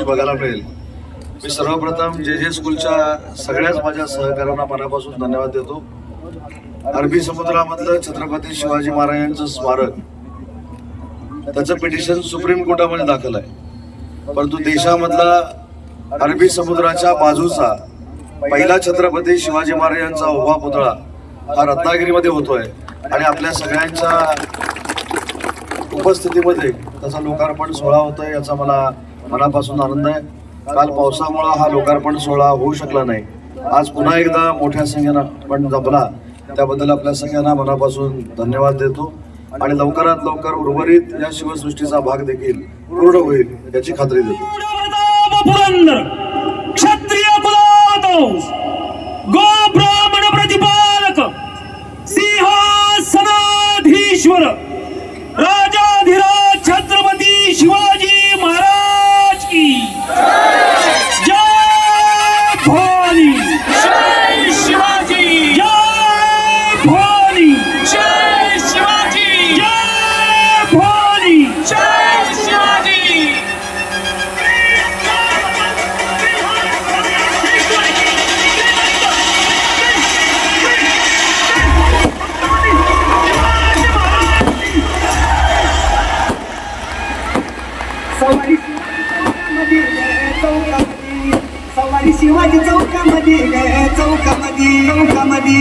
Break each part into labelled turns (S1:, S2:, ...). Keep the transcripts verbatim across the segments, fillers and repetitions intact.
S1: बघायला मिळेल। मी सर्वप्रथम जे जे स्कूलच्या सगळ्याच माझ्या सहकाऱ्यांना मनापासून धन्यवाद देतो। अरबी समुद्रामधलं छत्रपती शिवाजी महाराजांचं स्मारक त्याचं पिटिशन सुप्रीम कोर्टामध्ये दाखल आहे, परंतु देशामधला अरबी समुद्राच्या बाजूचा पहिला छत्रपती शिवाजी महाराजांचा उभा पुतळा हा रत्नागिरीमध्ये होतोय आणि आपल्या सगळ्यांच्या उपस्थितीमध्ये त्याचा लोकार्पण सोहळा होतोय, याचा मला मनापासून आनंद आहे। काल पावसामुळे हा लोकार्पण सोहळा होऊ शकला नाही, आज पुन्हा एकदा मोठ्या संख्येनं पण जमला, त्याबद्दल आपल्या सगळ्यांना मनापासून धन्यवाद देतो आणि लवकरात लवकर उर्वरित या शिवसृष्टीचा भाग देखील पूर्ण होईल याची खात्री देतो।
S2: क्षत्रिय कुलावंश गो ब्राह्मण प्रतिपालक सिंहासनाधीश्वर राजाधिराज छत्रपती शिवाजी महाराज की जय भवानी, जय शिवाजी, जय भवानी, जय शिवाजी, जय भवानी, जय शिवाजी।
S3: सवारी शिवाजी चौकामध्ये चौकामध्ये चौकामध्ये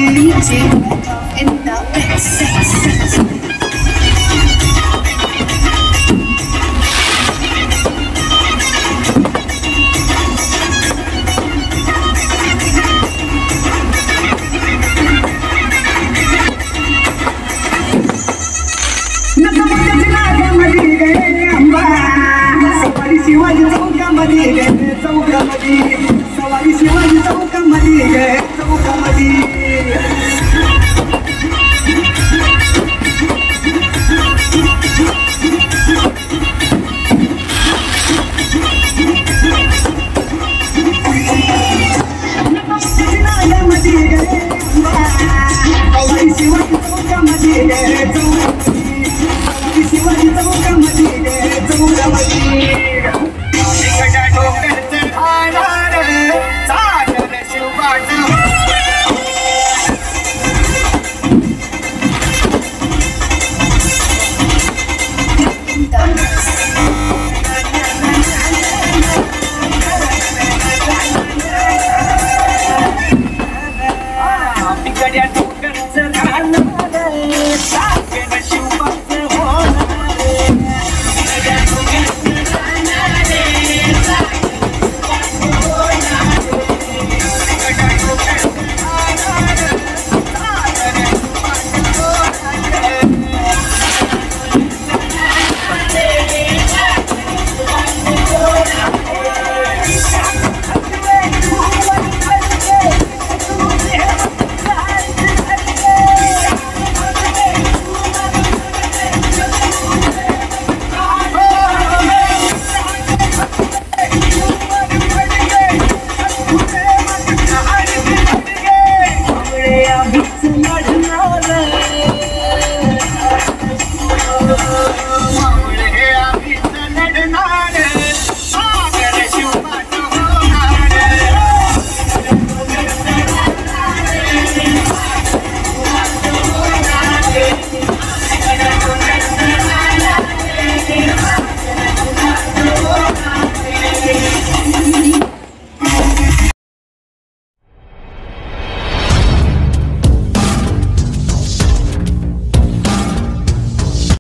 S3: सवारी शिवाजी चौकामध्ये चौकामध्ये सवारी शिवाजी चौकामध्ये चौकामध्ये सवारी शिवाजी चौकामध्ये चौकामध्ये शिवाजी चौकामध्ये चौकामध्ये
S2: तिकडे